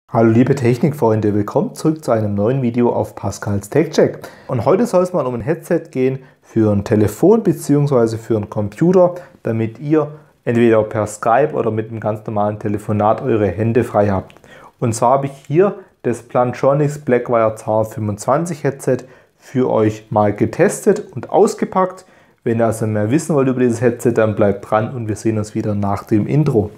Hallo liebe Technikfreunde, willkommen zurück zu einem neuen Video auf Pascals TechCheck. Und heute soll es mal um ein Headset gehen für ein Telefon bzw. für einen Computer, damit ihr entweder per Skype oder mit einem ganz normalen Telefonat eure Hände frei habt. Und zwar habe ich hier das Plantronics Blackwire 225 Headset für euch mal getestet und ausgepackt. Wenn ihr also mehr wissen wollt über dieses Headset, dann bleibt dran und wir sehen uns wieder nach dem Intro.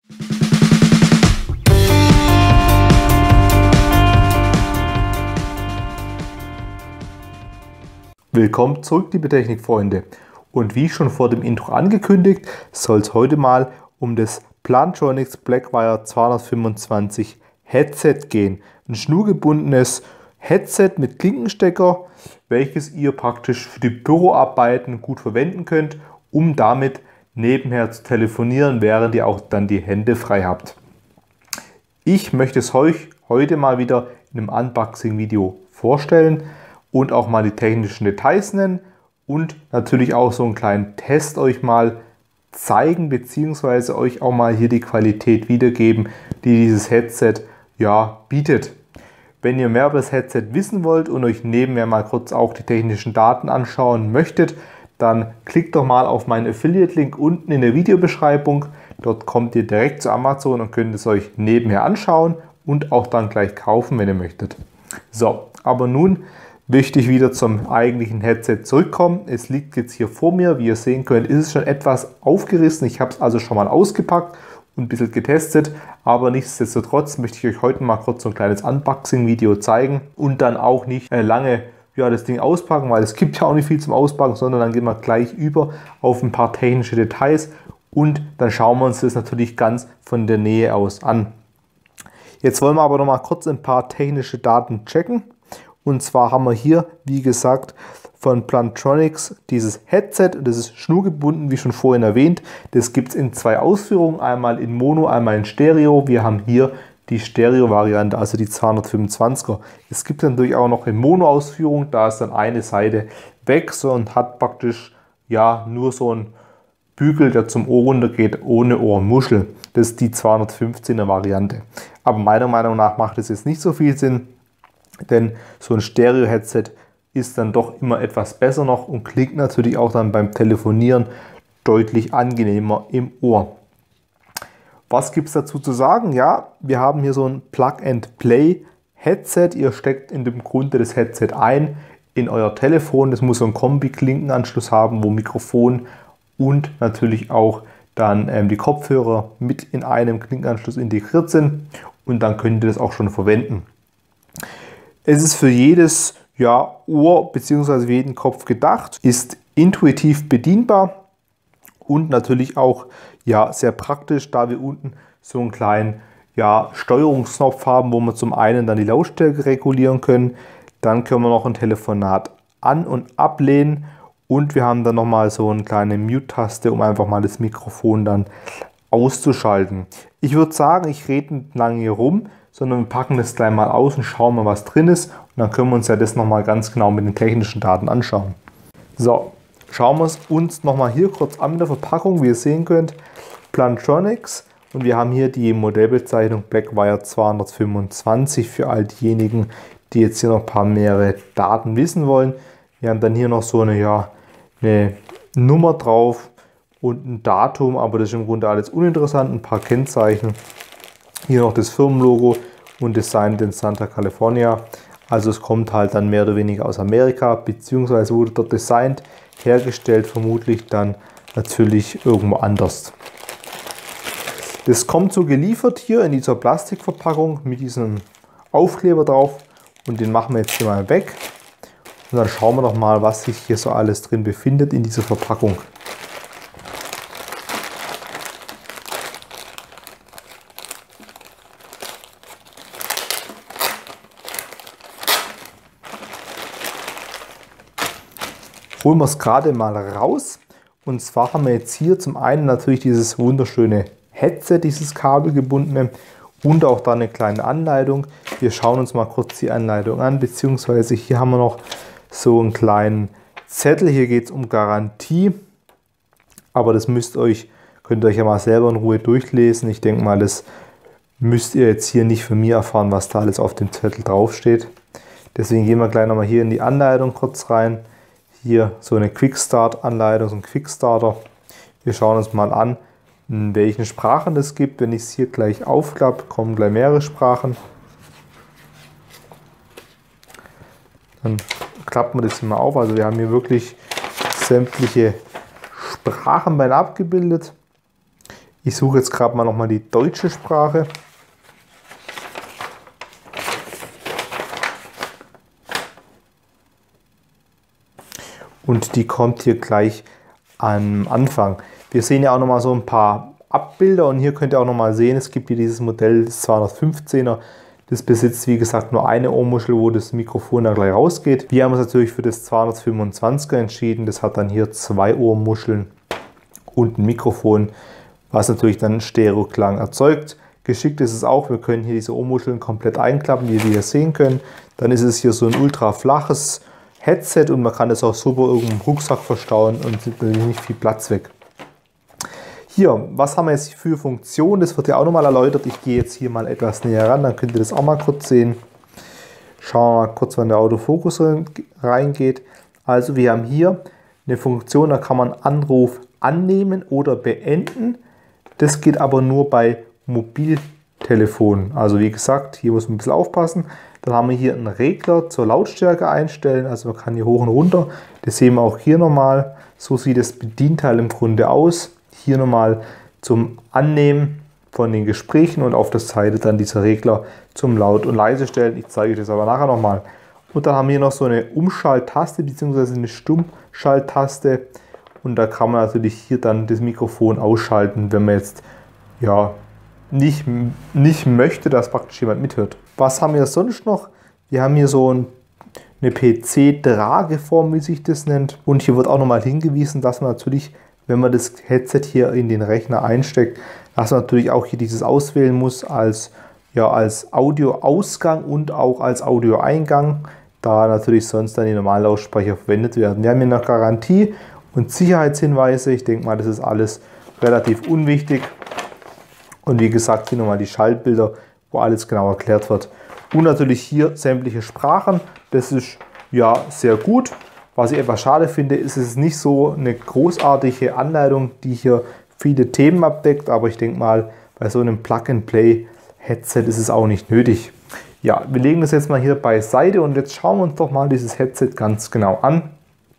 Willkommen zurück, liebe Technikfreunde. Und wie schon vor dem Intro angekündigt, soll es heute mal um das Plantronics Blackwire 225 Headset gehen. Ein schnurgebundenes Headset mit Klinkenstecker, welches ihr praktisch für die Büroarbeiten gut verwenden könnt, um damit nebenher zu telefonieren, während ihr auch dann die Hände frei habt. Ich möchte es euch heute mal wieder in einem Unboxing-Video vorstellen und auch mal die technischen Details nennen und natürlich auch so einen kleinen Test euch mal zeigen, beziehungsweise euch auch mal hier die Qualität wiedergeben, die dieses Headset bietet. Wenn ihr mehr über das Headset wissen wollt und euch nebenher mal kurz auch die technischen Daten anschauen möchtet, dann klickt doch mal auf meinen Affiliate-Link unten in der Videobeschreibung. Dort kommt ihr direkt zu Amazon und könnt es euch nebenher anschauen und auch dann gleich kaufen, wenn ihr möchtet. So, aber nun möchte ich wieder zum eigentlichen Headset zurückkommen. Es liegt jetzt hier vor mir. Wie ihr sehen könnt, ist es schon etwas aufgerissen. Ich habe es also schon mal ausgepackt und ein bisschen getestet. Aber nichtsdestotrotz möchte ich euch heute mal kurz so ein kleines Unboxing-Video zeigen und dann auch nicht lange das Ding auspacken, weil es gibt ja auch nicht viel zum Auspacken, sondern dann gehen wir gleich über auf ein paar technische Details und dann schauen wir uns das natürlich ganz von der Nähe aus an. Jetzt wollen wir aber noch mal kurz ein paar technische Daten checken. Und zwar haben wir hier, wie gesagt, von Plantronics dieses Headset. Das ist schnurgebunden, wie schon vorhin erwähnt. Das gibt es in zwei Ausführungen, einmal in Mono, einmal in Stereo. Wir haben hier die Stereo-Variante, also die 225er. Es gibt natürlich auch noch in Mono-Ausführung, da ist dann eine Seite weg und hat praktisch nur so einen Bügel, der zum Ohr runter geht, ohne Ohrmuschel. Das ist die 215er Variante. Aber meiner Meinung nach macht es jetzt nicht so viel Sinn, denn so ein Stereo-Headset ist dann doch immer etwas besser noch und klingt natürlich auch dann beim Telefonieren deutlich angenehmer im Ohr. Was gibt es dazu zu sagen? Ja, wir haben hier so ein Plug-and-Play-Headset. Ihr steckt in dem Grunde das Headset ein in euer Telefon. Das muss so einen Kombi-Klinkenanschluss haben, wo Mikrofon und natürlich auch dann die Kopfhörer mit in einem Klinkenanschluss integriert sind. Und dann könnt ihr das auch schon verwenden. Es ist für jedes Ohr bzw. für jeden Kopf gedacht, ist intuitiv bedienbar und natürlich auch sehr praktisch, da wir unten so einen kleinen Steuerungsknopf haben, wo wir zum einen dann die Lautstärke regulieren können, dann können wir noch ein Telefonat an- und ablehnen und wir haben dann nochmal so eine kleine Mute-Taste, um einfach mal das Mikrofon dann auszuschalten. Ich würde sagen, ich rede nicht lange hier rum, sondern wir packen das gleich mal aus und schauen mal, was drin ist. Und dann können wir uns das nochmal ganz genau mit den technischen Daten anschauen. So, schauen wir es uns nochmal hier kurz an mit der Verpackung. Wie ihr sehen könnt, Plantronics. Und wir haben hier die Modellbezeichnung Blackwire 225 für all diejenigen, die jetzt hier noch ein paar mehrere Daten wissen wollen. Wir haben dann hier noch so eine Nummer drauf und ein Datum, aber das ist im Grunde alles uninteressant. Ein paar Kennzeichen. Hier noch das Firmenlogo und Designed in Santa California. Also es kommt halt dann mehr oder weniger aus Amerika, beziehungsweise wurde dort designt, hergestellt, vermutlich dann natürlich irgendwo anders. Das kommt so geliefert hier in dieser Plastikverpackung mit diesem Aufkleber drauf und den machen wir jetzt hier mal weg. Und dann schauen wir noch mal, was sich hier so alles drin befindet in dieser Verpackung. Holen wir es gerade mal raus. Und zwar haben wir jetzt hier zum einen natürlich dieses wunderschöne Headset, dieses kabelgebundene und auch da eine kleine Anleitung. Wir schauen uns mal kurz die Anleitung an, beziehungsweise hier haben wir noch so einen kleinen Zettel. Hier geht es um Garantie, aber das könnt ihr euch ja mal selber in Ruhe durchlesen. Ich denke mal, das müsst ihr jetzt hier nicht von mir erfahren, was da alles auf dem Zettel draufsteht. Deswegen gehen wir gleich nochmal hier in die Anleitung kurz rein. Hier so eine Quick-Start-Anleitung, so ein Quick-Starter. Wir schauen uns mal an, in welchen Sprachen es gibt. Wenn ich es hier gleich aufklappe, kommen gleich mehrere Sprachen. Dann klappen wir das hier mal auf. Also wir haben hier wirklich sämtliche Sprachen bei abgebildet. Ich suche jetzt gerade mal nochmal die deutsche Sprache. Und die kommt hier gleich am Anfang. Wir sehen ja auch nochmal so ein paar Abbilder und hier könnt ihr auch nochmal sehen, es gibt hier dieses Modell, das 215er. Das besitzt wie gesagt nur eine Ohrmuschel, wo das Mikrofon dann gleich rausgeht. Wir haben uns natürlich für das 225er entschieden. Das hat dann hier 2 Ohrmuscheln und ein Mikrofon, was natürlich dann Stereoklang erzeugt. Geschickt ist es auch, wir können hier diese Ohrmuscheln komplett einklappen, wie wir hier sehen können. Dann ist es hier so ein ultra flaches Headset und man kann es auch super irgendwo im Rucksack verstauen und nimmt natürlich nicht viel Platz weg. Hier, was haben wir jetzt für Funktionen? Das wird ja auch nochmal erläutert. Ich gehe jetzt hier mal etwas näher ran, dann könnt ihr das auch mal kurz sehen. Schauen wir mal kurz, wann der Autofokus reingeht. Also wir haben hier eine Funktion, da kann man Anruf annehmen oder beenden. Das geht aber nur bei Mobiltelefonen. Also wie gesagt, hier muss man ein bisschen aufpassen. Dann haben wir hier einen Regler zur Lautstärke einstellen. Also man kann hier hoch und runter. Das sehen wir auch hier nochmal. So sieht das Bedienteil im Grunde aus. Hier nochmal zum Annehmen von den Gesprächen und auf der Seite dann dieser Regler zum Laut und leise stellen. Ich zeige euch das aber nachher nochmal. Und dann haben wir hier noch so eine Umschalttaste bzw. eine Stummschalttaste. Und da kann man natürlich hier dann das Mikrofon ausschalten, wenn man jetzt ja nicht möchte, dass praktisch jemand mithört. Was haben wir sonst noch? Wir haben hier so eine PC-Trageform, wie sich das nennt. Und hier wird auch nochmal hingewiesen, dass man natürlich, wenn man das Headset hier in den Rechner einsteckt, dass man natürlich auch hier dieses auswählen muss als Audioausgang und auch als Audioeingang, da natürlich sonst dann die normalen Lautsprecher verwendet werden. Wir haben hier noch Garantie und Sicherheitshinweise. Ich denke mal, das ist alles relativ unwichtig. Und wie gesagt, hier nochmal die Schaltbilder, wo alles genau erklärt wird. Und natürlich hier sämtliche Sprachen. Das ist ja sehr gut. Was ich etwas schade finde, ist es nicht so eine großartige Anleitung, die hier viele Themen abdeckt. Aber ich denke mal, bei so einem Plug-and-Play-Headset ist es auch nicht nötig. Ja, wir legen das jetzt mal hier beiseite und jetzt schauen wir uns doch mal dieses Headset ganz genau an.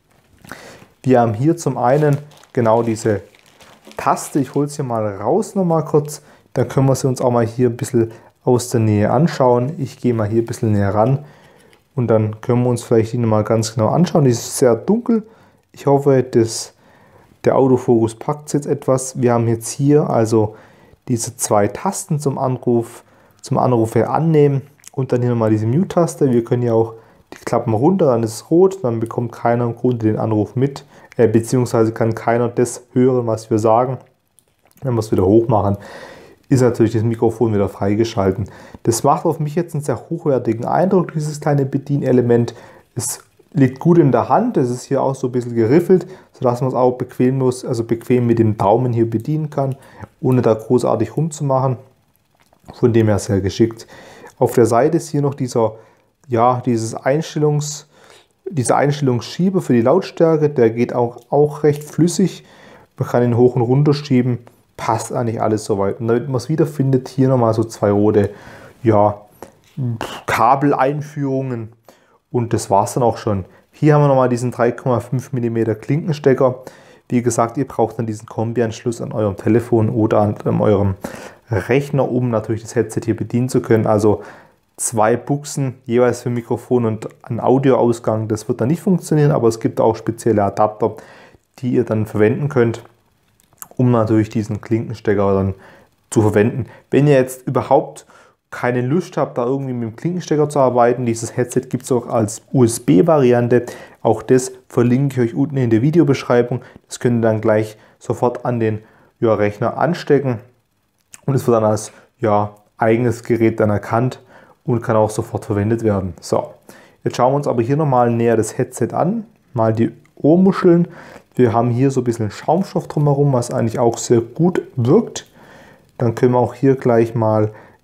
Wir haben hier zum einen genau diese Taste. Ich hole es hier mal raus nochmal kurz. Dann können wir sie uns auch mal hier ein bisschen aus der Nähe anschauen. Ich gehe mal hier ein bisschen näher ran und dann können wir uns vielleicht die nochmal ganz genau anschauen. Die ist sehr dunkel. Ich hoffe, der Autofokus packt es jetzt etwas. Wir haben jetzt hier also diese 2 Tasten zum Anruf annehmen und dann hier nochmal diese Mute-Taste. Wir können ja auch die Klappen runter, dann ist es rot, dann bekommt keiner im Grunde den Anruf mit, beziehungsweise kann keiner das hören, was wir sagen. Wenn wir es wieder hoch machen, ist natürlich das Mikrofon wieder freigeschalten. Das macht auf mich jetzt einen sehr hochwertigen Eindruck, dieses kleine Bedienelement. Es liegt gut in der Hand, es ist hier auch so ein bisschen geriffelt, sodass man es auch bequem mit dem Daumen hier bedienen kann, ohne da großartig rumzumachen. Von dem her sehr geschickt. Auf der Seite ist hier noch dieser Einstellungsschieber für die Lautstärke, der geht auch recht flüssig. Man kann ihn hoch und runter schieben. Passt eigentlich alles soweit. Und damit man es wiederfindet, hier nochmal so 2 rote Kabeleinführungen. Und das war es dann auch schon. Hier haben wir nochmal diesen 3,5 mm Klinkenstecker. Wie gesagt, ihr braucht dann diesen Kombi-Anschluss an eurem Telefon oder an eurem Rechner, um natürlich das Headset hier bedienen zu können. Also 2 Buchsen, jeweils für Mikrofon und ein Audioausgang. Das wird dann nicht funktionieren, aber es gibt auch spezielle Adapter, die ihr dann verwenden könnt, um natürlich diesen Klinkenstecker dann zu verwenden. Wenn ihr jetzt überhaupt keine Lust habt, da irgendwie mit dem Klinkenstecker zu arbeiten, dieses Headset gibt es auch als USB-Variante. Auch das verlinke ich euch unten in der Videobeschreibung. Das könnt ihr dann gleich sofort an den Rechner anstecken und es wird dann als eigenes Gerät dann erkannt und kann auch sofort verwendet werden. So, jetzt schauen wir uns aber hier nochmal näher das Headset an, mal die Ohrmuscheln. Wir haben hier so ein bisschen Schaumstoff drumherum, was eigentlich auch sehr gut wirkt. Dann können wir auch hier gleich mal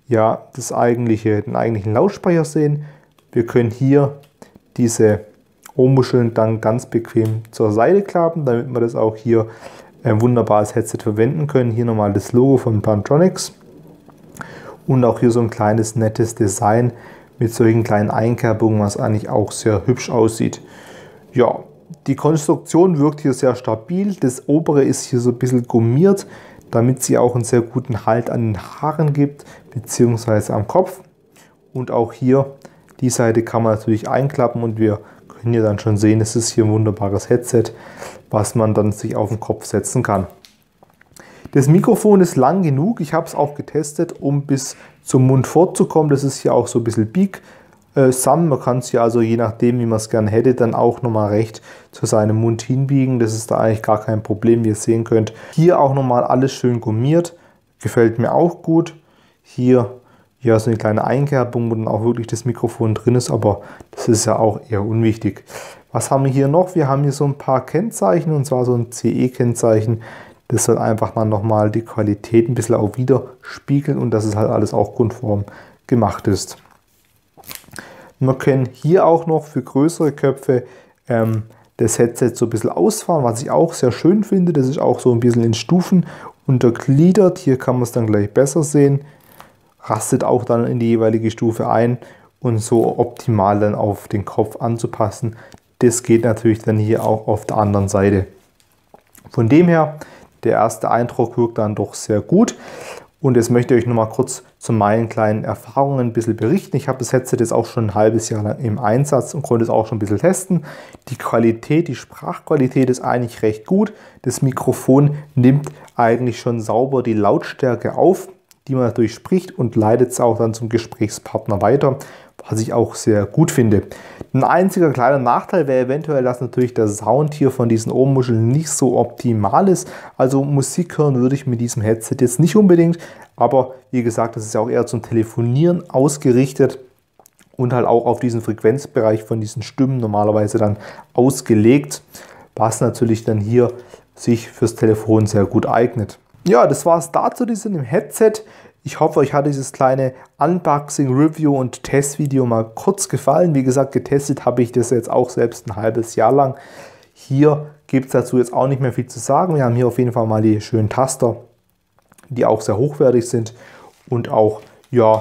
ja den eigentlichen Lautsprecher sehen. Wir können hier diese Ohrmuscheln dann ganz bequem zur Seite klappen, damit wir das auch hier wunderbar als Headset verwenden können. Hier nochmal das Logo von Plantronics und auch hier so ein kleines nettes Design mit solchen kleinen Einkerbungen, was eigentlich auch sehr hübsch aussieht. Ja, die Konstruktion wirkt hier sehr stabil. Das obere ist hier so ein bisschen gummiert, damit sie auch einen sehr guten Halt an den Haaren gibt, beziehungsweise am Kopf. Und auch hier, die Seite kann man natürlich einklappen und wir können hier dann schon sehen, es ist hier ein wunderbares Headset, was man dann sich auf den Kopf setzen kann. Das Mikrofon ist lang genug, ich habe es auch getestet, um bis zum Mund vorzukommen. Das ist hier auch so ein bisschen biegsam. Man kann es hier also je nachdem, wie man es gerne hätte, dann auch nochmal recht zu seinem Mund hinbiegen. Das ist da eigentlich gar kein Problem, wie ihr sehen könnt. Hier auch nochmal alles schön gummiert, gefällt mir auch gut. Hier ja, so eine kleine Einkerbung, wo dann auch wirklich das Mikrofon drin ist, aber das ist ja auch eher unwichtig. Was haben wir hier noch? Wir haben hier so ein paar Kennzeichen, und zwar so ein CE-Kennzeichen. Das soll einfach mal nochmal die Qualität ein bisschen auch widerspiegeln und dass es halt alles auch konform gemacht ist. Wir können hier auch noch für größere Köpfe das Headset so ein bisschen ausfahren, was ich auch sehr schön finde. Das ist auch so ein bisschen in Stufen untergliedert. Hier kann man es dann gleich besser sehen. Rastet auch dann in die jeweilige Stufe ein und so optimal dann auf den Kopf anzupassen. Das geht natürlich dann hier auch auf der anderen Seite. Von dem her, der erste Eindruck wirkt dann doch sehr gut. Und jetzt möchte ich euch noch mal kurz zu meinen kleinen Erfahrungen ein bisschen berichten. Ich habe das Headset jetzt auch schon ein halbes Jahr lang im Einsatz und konnte es auch schon ein bisschen testen. Die Qualität, die Sprachqualität ist eigentlich recht gut. Das Mikrofon nimmt eigentlich schon sauber die Lautstärke auf, die man natürlich spricht, und leitet es auch dann zum Gesprächspartner weiter, was ich auch sehr gut finde. Ein einziger kleiner Nachteil wäre eventuell, dass natürlich der Sound hier von diesen Ohrmuscheln nicht so optimal ist. Also Musik hören würde ich mit diesem Headset jetzt nicht unbedingt, aber wie gesagt, das ist ja auch eher zum Telefonieren ausgerichtet und halt auch auf diesen Frequenzbereich von diesen Stimmen normalerweise dann ausgelegt, was natürlich dann hier sich fürs Telefon sehr gut eignet. Ja, das war es dazu diesem Headset. Ich hoffe, euch hat dieses kleine Unboxing, Review und Testvideo mal kurz gefallen. Wie gesagt, getestet habe ich das jetzt auch selbst ein halbes Jahr lang. Hier gibt es dazu jetzt auch nicht mehr viel zu sagen. Wir haben hier auf jeden Fall mal die schönen Taster, die auch sehr hochwertig sind und auch ja,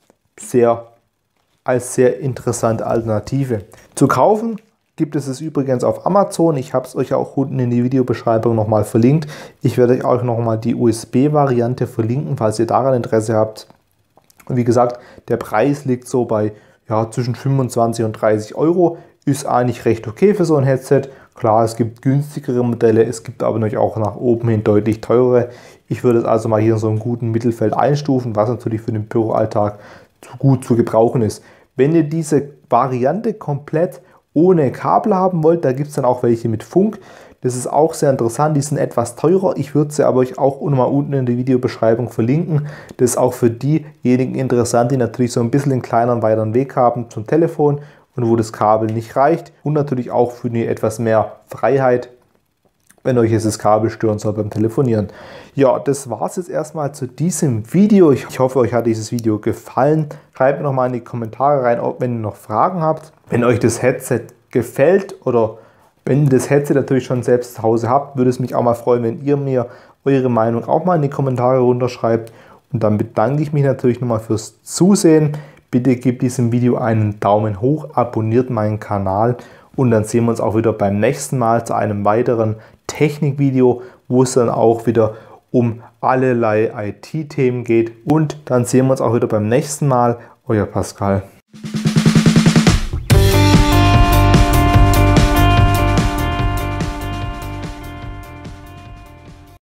als sehr interessante Alternative. Zu kaufen gibt es übrigens auf Amazon. Ich habe es euch auch unten in die Videobeschreibung nochmal verlinkt. Ich werde euch auch nochmal die USB-Variante verlinken, falls ihr daran Interesse habt. Und wie gesagt, der Preis liegt so bei ja, zwischen 25 und 30 Euro. Ist eigentlich recht okay für so ein Headset. Klar, es gibt günstigere Modelle, es gibt aber natürlich auch nach oben hin deutlich teurere. Ich würde es also mal hier in so einem guten Mittelfeld einstufen, was natürlich für den Büroalltag gut zu gebrauchen ist. Wenn ihr diese Variante komplett ohne Kabel haben wollt, da gibt es dann auch welche mit Funk. Das ist auch sehr interessant, die sind etwas teurer. Ich würde sie aber euch auch mal unten in der Videobeschreibung verlinken. Das ist auch für diejenigen interessant, die natürlich so ein bisschen einen kleineren, weiteren Weg haben zum Telefon und wo das Kabel nicht reicht. Und natürlich auch für eine etwas mehr Freiheit, wenn euch jetzt das Kabel stören soll beim Telefonieren. Ja, das war es jetzt erstmal zu diesem Video. Ich hoffe, euch hat dieses Video gefallen. Schreibt mir noch mal in die Kommentare rein, wenn ihr noch Fragen habt. Wenn euch das Headset gefällt oder wenn ihr das Headset natürlich schon selbst zu Hause habt, würde es mich auch mal freuen, wenn ihr mir eure Meinung auch mal in die Kommentare runterschreibt. Und dann bedanke ich mich natürlich nochmal fürs Zusehen. Bitte gebt diesem Video einen Daumen hoch, abonniert meinen Kanal und dann sehen wir uns auch wieder beim nächsten Mal zu einem weiteren Technikvideo, wo es dann auch wieder um allerlei IT-Themen geht. Und dann sehen wir uns auch wieder beim nächsten Mal. Euer Pascal.